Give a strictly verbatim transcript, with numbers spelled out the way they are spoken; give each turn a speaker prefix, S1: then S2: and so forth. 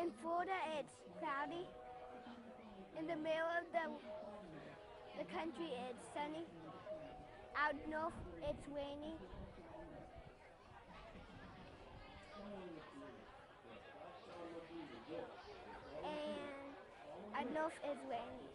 S1: In Florida, it's cloudy. In the middle of the, the country, it's sunny. Out north, it's rainy. And out north, it's rainy.